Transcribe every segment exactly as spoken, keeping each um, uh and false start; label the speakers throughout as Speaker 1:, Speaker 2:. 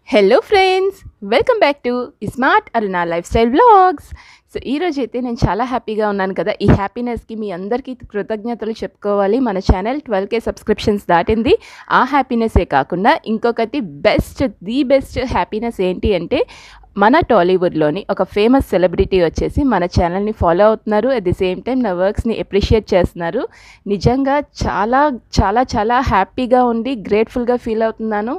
Speaker 1: Hello friends, welcome back to smart Aruna lifestyle vlogs. So ఈరోజు అయితే నేను చాలా హ్యాపీగా ఉన్నాను కదా. ఈ హ్యాపీనెస్కి మీ అందరికీ కృతజ్ఞతలు చెప్పుకోవాలి. మన ఛానల్ ట్వెల్వ్ కే సబ్స్క్రిప్షన్స్ దాటింది. ఆ హ్యాపీనెస్సే కాకుండా ఇంకొకటి బెస్ట్ ది బెస్ట్ హ్యాపీనెస్ ఏంటి అంటే, మన టాలీవుడ్లోని ఒక ఫేమస్ సెలబ్రిటీ వచ్చేసి మన ఛానల్ని ఫాలో అవుతున్నారు. అట్ ది సేమ్ టైం నా వర్క్స్ని అప్రిషియేట్ చేస్తున్నారు. నిజంగా చాలా చాలా చాలా హ్యాపీగా ఉండి గ్రేట్ఫుల్గా ఫీల్ అవుతున్నాను.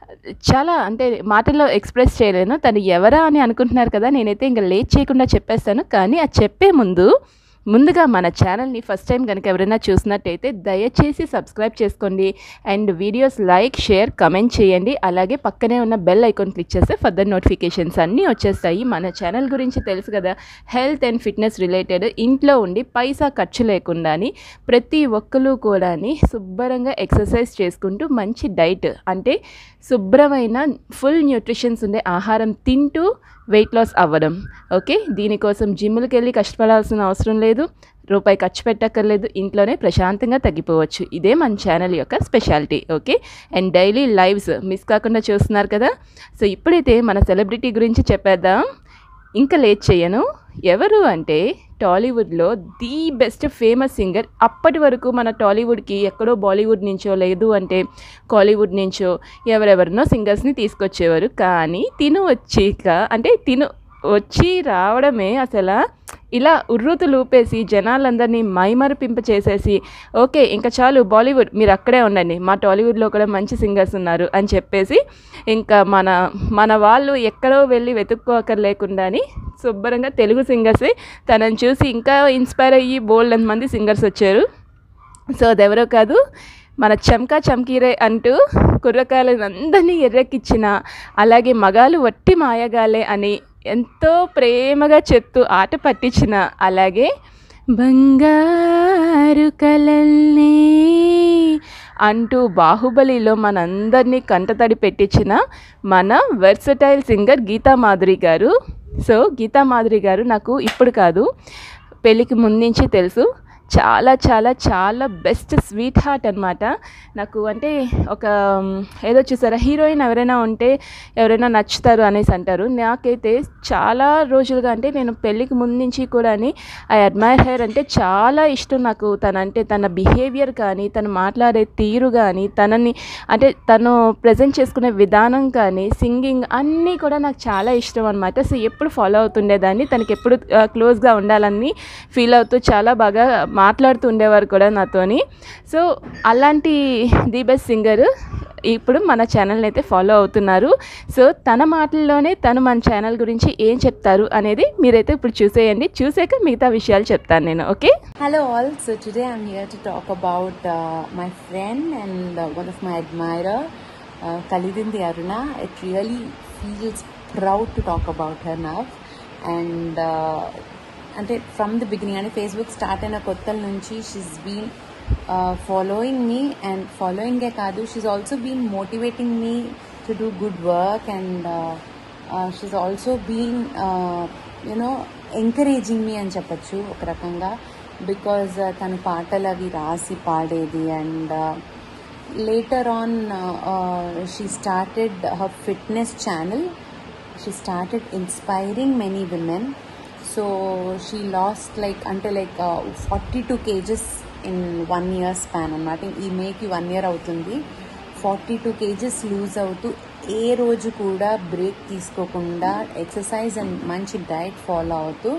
Speaker 1: చాలా అంటే మాటల్లో ఎక్స్ప్రెస్ చేయలేను. తను ఎవరా అని అనుకుంటున్నారు కదా. నేనైతే ఇంకా లేట్ చేయకుండా చెప్పేస్తాను. కానీ అది చెప్పే ముందు ముందుగా మన ఛానల్ని ఫస్ట్ టైం కనుక ఎవరైనా చూసినట్టయితే దయచేసి సబ్స్క్రైబ్ చేసుకోండి. And videos like, share, comment చేయండి. అలాగే పక్కనే ఉన్న బెల్ ఐకాన్ క్లిక్ చేస్తే ఫర్దర్ నోటిఫికేషన్స్ అన్నీ వచ్చేస్తాయి. మన ఛానల్ గురించి తెలుసు కదా, హెల్త్ అండ్ ఫిట్నెస్ రిలేటెడ్, ఇంట్లో ఉండి పైసా ఖర్చు లేకుండాని ప్రతి ఒక్కరు కూడా శుభ్రంగా ఎక్సర్సైజ్ చేసుకుంటూ మంచి డైట్ అంటే శుభ్రమైన ఫుల్ న్యూట్రిషన్స్ ఉండే ఆహారం తింటూ వెయిట్ లాస్ అవ్వడం. ఓకే, దీనికోసం జిమ్కి వెళ్ళి కష్టపడాల్సిన అవసరం లేదు, రూపాయి ఖర్చు పెట్టక్కర్లేదు, ఇంట్లోనే ప్రశాంతంగా తగ్గిపోవచ్చు. ఇదే మన ఛానల్ యొక్క speciality. Okay, and daily lives miss కాకుండా చూస్తున్నారు కదా. సో ఇప్పుడైతే మన సెలబ్రిటీ గురించి చెప్పేద్దాం. ఇంకా లేట్ చేయను. ఎవరు అంటే టాలీవుడ్లో ది బెస్ట్ ఫేమస్ సింగర్. అప్పటి వరకు మన టాలీవుడ్కి ఎక్కడో బాలీవుడ్ నుంచో లేదు అంటే కాలీవుడ్ నుంచో ఎవరెవరినో సింగర్స్ని తీసుకొచ్చేవారు. కానీ తిను వచ్చాక అంటే తిను వచ్చి రావడమే అసలు ఇలా ఉర్రూతులు ఊపేసి జనాలందరినీ మైమరిపింప చేసేసి, ఓకే ఇంకా చాలు బాలీవుడ్ మీరు అక్కడే ఉండండి, మా టాలీవుడ్లో కూడా మంచి సింగర్స్ ఉన్నారు అని చెప్పేసి ఇంకా మన మన వాళ్ళు ఎక్కడో వెళ్ళి వెతుక్కోకర్లేకుండాని శుభ్రంగా తెలుగు సింగర్సే తనని చూసి ఇంకా ఇన్స్పైర్ అయ్యి బోల్డ్ మంది సింగర్స్ వచ్చారు. సో అదెవరో కాదు, మన చమ్కా చమ్కీరే అంటూ కుర్రకాయలను అందరినీ ఎర్రెక్కిచ్చిన, అలాగే మగాలు వట్టి మాయగాలే అని ఎంతో ప్రేమగా చెప్తూ ఆట పట్టించిన, అలాగే బంగారు కలల్ని అంటూ బాహుబలిలో మనందరినీ కంటతడి పెట్టించిన మన వెర్సటైల్ సింగర్ గీతా మాధురి గారు. సో గీతా మాధురి గారు నాకు ఇప్పుడు కాదు, పెళ్ళికి ముందు నుంచి తెలుసు. చాలా చాలా చాలా బెస్ట్ స్వీట్ హార్ట్ అనమాట నాకు. అంటే ఒక ఏదో చూసారా, హీరోయిన్ ఎవరైనా ఉంటే ఎవరైనా నచ్చుతారు అనేసి అంటారు. నాకైతే చాలా రోజులుగా అంటే నేను పెళ్ళికి ముందు నుంచి కూడా ఐ అడ్మైర్ హెర్ అంటే చాలా ఇష్టం నాకు. తనంటే తన బిహేవియర్ కానీ, తను మాట్లాడే తీరు కానీ, తనని అంటే తను ప్రజెంట్ చేసుకునే విధానం కానీ, సింగింగ్ అన్నీ కూడా నాకు చాలా ఇష్టం అనమాట. సో ఎప్పుడు ఫాలో అవుతుండేదాన్ని, తనకి ఎప్పుడు క్లోజ్గా ఉండాలని ఫీల్ అవుతూ చాలా బాగా మాట్లాడుతూ ఉండేవారు కూడా నాతోని. సో అలాంటి ది బెస్ట్ సింగర్ ఇప్పుడు మన ఛానల్ని అయితే ఫాలో అవుతున్నారు. సో తన మాటల్లోనే తను మన ఛానల్ గురించి ఏం చెప్తారు అనేది మీరైతే ఇప్పుడు చూసేయండి. చూసాక మిగతా విషయాలు చెప్తాను నేను. Okay,
Speaker 2: hello all. So today I'm here to talk about uh, my friend and uh, one of my admirer, uh, Kalidindi Aruna. It really feels proud to talk about her now. And uh, అంటే from the beginning అంటే Facebook start అయిన కొత్తల నుంచి she's been following me, and ఫాలోయింగే కాదు, she's also been motivating me to do good work, and she's also been you know encouraging me అని చెప్పచ్చు ఒక రకంగా. బికాజ్ తన పాటలు అవి రాసి పాడేది. And later on she started her fitness channel. She started inspiring many women. So she lost like until like uh, forty-two kgs in one year span annamata. ee make you one year avutundi, forty-two kgs lose avutu ఏ రోజు కూడా break తీసుకోకుండా exercise and మంచి diet follow అవుతూ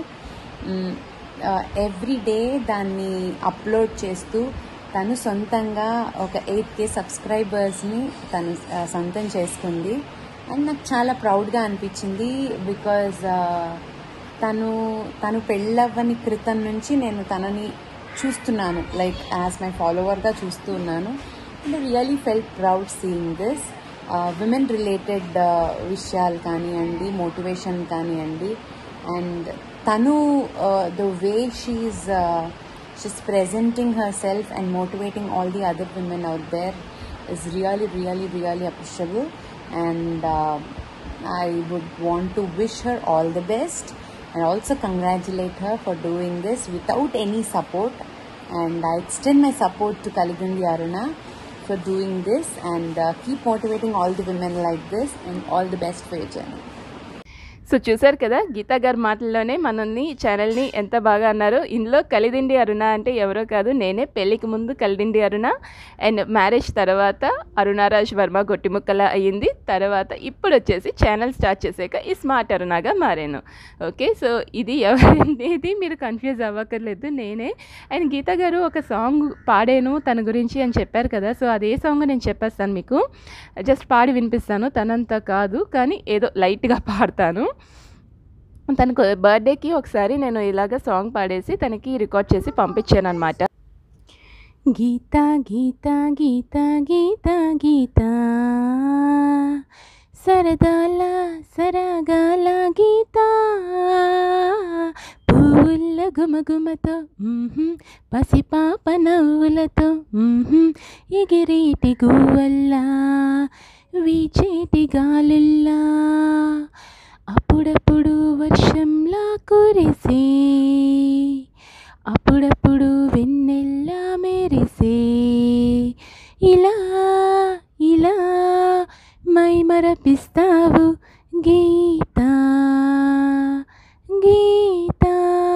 Speaker 2: every day దాన్ని upload చేస్తూ తను సొంతంగా ఒక ఎయిట్ కే సబ్స్క్రైబర్స్ని తను సొంతం చేసుకుంది. అండ్ నాకు చాలా ప్రౌడ్గా అనిపించింది. బికాజ్ తను తను పెళ్ళవ్వని క్రితం నుంచి నేను తనని చూస్తున్నాను, లైక్ యాజ్ మై ఫాలోవర్గా చూస్తూ ఉన్నాను. And really felt proud seeing this. Women related విషయాలు కానివ్వండి, మోటివేషన్ కానివ్వండి, అండ్ తను the way she's she's presenting herself and motivating all the other women out there is really really really appreciable. And I would want to wish her all the best and also congratulate her for doing this without any support. And I extend my support to Kalidindi Aruna for doing this, and uh, keep motivating all the women like this, and all the best for your channel.
Speaker 1: So చూసారు కదా, గీతా గారి మాటల్లోనే మనల్ని ఛానల్ని ఎంత బాగా అన్నారు. ఇందులో కలిదిండి అరుణ అంటే ఎవరో కాదు, నేనే. పెళ్ళికి ముందు కలిదిండి అరుణ, అండ్ మ్యారేజ్ తర్వాత అరుణారాజ్ వర్మ గొట్టిముక్కల అయ్యింది. తర్వాత ఇప్పుడు వచ్చేసి ఛానల్ స్టార్ట్ చేసాక ఈ స్మార్ట్ అరుణగా మారాను. ఓకే, సో ఇది ఎవరనేది మీరు కన్ఫ్యూజ్ అవ్వక్కర్లేదు, నేనే. అండ్ గీతా గారు ఒక సాంగ్ పాడాను తన గురించి అని చెప్పారు కదా, సో అదే సాంగ్ నేను చెప్పేస్తాను మీకు. జస్ట్ పాడి వినిపిస్తాను, తనంతా కాదు కానీ ఏదో లైట్గా పాడతాను. తనకు బర్త్డేకి ఒకసారి నేను ఇలాగ సాంగ్ పాడేసి తనకి రికార్డ్ చేసి పంపించాను అనమాట. గీతా గీతా గీతా గీతా గీతా సరదాల సరగాల గీతా, పువ్వుల గుమగుమతో పసిపాప నవ్వులతో ఎగిరేటి గువ్వల్లా వీచేటి గాలుల్లా, అప్పుడప్పుడు వర్షంలా కురిసే, అప్పుడప్పుడు వెన్నెల్లా మెరిసే, ఇలా ఇలా మై మరపిస్తావు గీతా గీతా.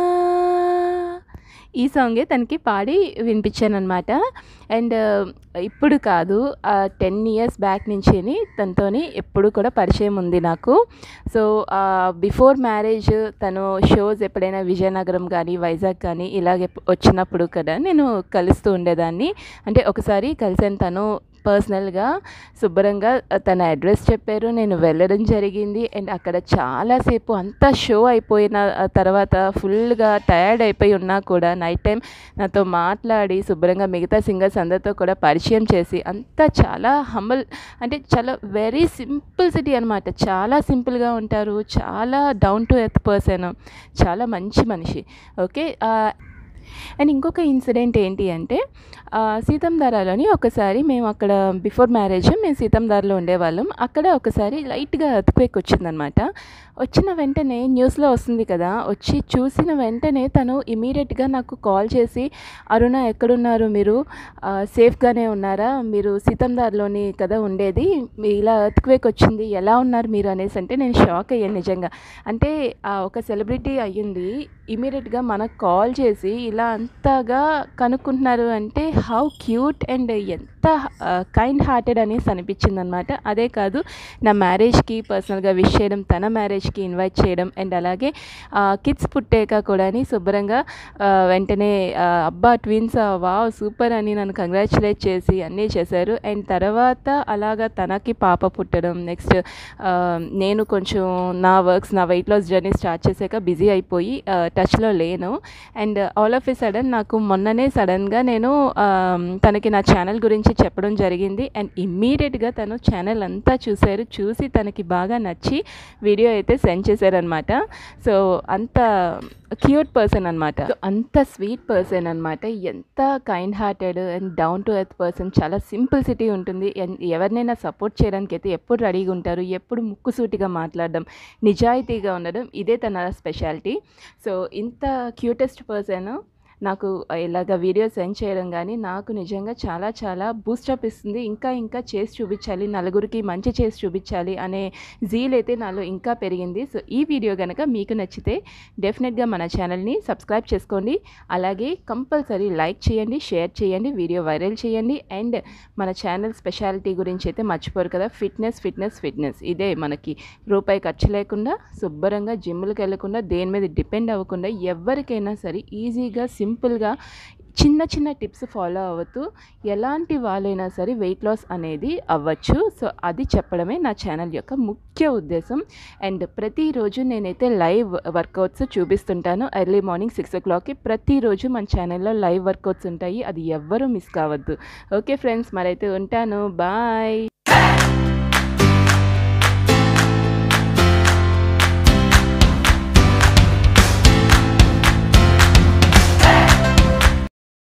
Speaker 1: ఈ సాంగే తనకి పాడి వినిపించాను అనమాట. అండ్ ఇప్పుడు కాదు, టెన్ ఇయర్స్ బ్యాక్ నుంచి తనతోని ఎప్పుడు కూడా పరిచయం ఉంది నాకు. సో బిఫోర్ మ్యారేజ్ తను షోస్ ఎప్పుడైనా విజయనగరం కానీ వైజాగ్ కానీ ఇలాగే వచ్చినప్పుడు కదా నేను కలుస్తూ ఉండేదాన్ని. అంటే ఒకసారి కలిసాను, తను పర్సనల్గా శుభ్రంగా తన అడ్రస్ చెప్పారు, నేను వెళ్ళడం జరిగింది. అండ్ అక్కడ చాలాసేపు అంతా షో అయిపోయిన తర్వాత ఫుల్గా టయర్డ్ అయిపోయి ఉన్నా కూడా నైట్ టైం నాతో మాట్లాడి శుభ్రంగా మిగతా సింగర్స్ అందరితో కూడా పరిచయం చేసి అంతా చాలా హంబల్, అంటే చాలా వెరీ సింపుల్సిటీ అనమాట. చాలా సింపుల్గా ఉంటారు, చాలా డౌన్ టు ఎర్త్ పర్సన్, చాలా మంచి మనిషి. ఓకే, అండ్ ఇంకొక ఇన్సిడెంట్ ఏంటి అంటే సీతంధారాలోని ఒకసారి మేము అక్కడ బిఫోర్ మ్యారేజ్ మేము సీతంధారలో ఉండేవాళ్ళం. అక్కడ ఒకసారి లైట్గా ఎర్త్క్వేక్ వచ్చిందనమాట. వచ్చిన వెంటనే న్యూస్లో వస్తుంది కదా, వచ్చి చూసిన వెంటనే తను ఇమీడియట్గా నాకు కాల్ చేసి, అరుణ ఎక్కడున్నారు మీరు, సేఫ్గానే ఉన్నారా, మీరు సీతంధారలోని కదా ఉండేది, ఇలా ఎర్త్క్వేక్ వచ్చింది, ఎలా ఉన్నారు మీరు అనేసి అంటే నేను షాక్ అయ్యాను నిజంగా. అంటే ఒక సెలబ్రిటీ అయ్యింది ఇమీడియట్గా మనకు కాల్ చేసి ఇలా అంతగా కనుక్కుంటున్నారు అంటే హౌ క్యూట్ అండ్ ఎంత కైండ్ హార్టెడ్ అనేసి అనిపించింది అనమాట. అదే కాదు, నా మ్యారేజ్కి పర్సనల్గా విష్ చేయడం, తన మ్యారేజ్కి ఇన్వైట్ చేయడం, అండ్ అలాగే కిడ్స్ పుట్టాక కూడా శుభ్రంగా వెంటనే అబ్బా ట్విన్స్ వావ్ సూపర్ అని నన్ను కంగ్రాచులేట్ చేసి అన్నీ చేశారు. అండ్ తర్వాత అలాగా తనకి పాప పుట్టడం, నెక్స్ట్ నేను కొంచెం నా వర్క్స్ నా వెయిట్ లాస్ జర్నీ స్టార్ట్ చేశాక బిజీ అయిపోయి టచ్లో లేను. And all of a sudden నాకు మొన్ననే సడన్గా నేను తనకి నా ఛానల్ గురించి చెప్పడం జరిగింది. అండ్ ఇమ్మీడియట్గా తను ఛానల్ అంతా చూశారు, చూసి తనకి బాగా నచ్చి వీడియో అయితే సెండ్ చేశారనమాట. సో అంత క్యూట్ పర్సన్ అనమాట, అంత స్వీట్ పర్సన్ అనమాట, ఎంత kind hearted and down to earth person, చాలా సింపుల్సిటీ ఉంటుంది. అండ్ ఎవరినైనా సపోర్ట్ చేయడానికి అయితే ఎప్పుడు రెడీగా ఉంటారు, ఎప్పుడు ముక్కుసూటిగా మాట్లాడడం, నిజాయితీగా ఉండడం, ఇదే తన స్పెషాలిటీ. సో ఇంత క్యూటెస్ట్ పర్సన్ నాకు ఇలాగ వీడియో సెండ్ చేయడం కానీ నాకు నిజంగా చాలా చాలా బూస్టప్ ఇస్తుంది. ఇంకా ఇంకా చేసి చూపించాలి, నలుగురికి మంచి చేసి చూపించాలి అనే జీల్ అయితే నాలో ఇంకా పెరిగింది. సో ఈ వీడియో కనుక మీకు నచ్చితే డెఫినెట్గా మన ఛానల్ని సబ్స్క్రైబ్ చేసుకోండి, అలాగే కంపల్సరీ లైక్ చేయండి, షేర్ చేయండి, వీడియో వైరల్ చేయండి. అండ్ మన ఛానల్ స్పెషాలిటీ గురించి అయితే మర్చిపోరు కదా, ఫిట్నెస్ ఫిట్నెస్ ఫిట్నెస్ ఇదే మనకి. రూపాయి ఖర్చు లేకుండా శుభ్రంగా జిమ్లకు వెళ్ళకుండా దేని మీద డిపెండ్ అవ్వకుండా ఎవరికైనా సరే ఈజీగా సింపుల్గా చిన్న చిన్న టిప్స్ ఫాలో అవుతూ ఎలాంటి వాళ్ళైనా సరే వెయిట్ లాస్ అనేది అవ్వచ్చు. సో అది చెప్పడమే నా ఛానల్ యొక్క ముఖ్య ఉద్దేశం. అండ్ ప్రతిరోజు నేనైతే లైవ్ వర్కౌట్స్ చూపిస్తుంటాను. ఎర్లీ మార్నింగ్ సిక్స్ ఓ క్లాక్కి ప్రతిరోజు మన ఛానల్లో లైవ్ వర్కౌట్స్ ఉంటాయి, అది ఎవ్వరూ మిస్ కావద్దు. ఓకే ఫ్రెండ్స్, మరైతే ఉంటాను, బాయ్.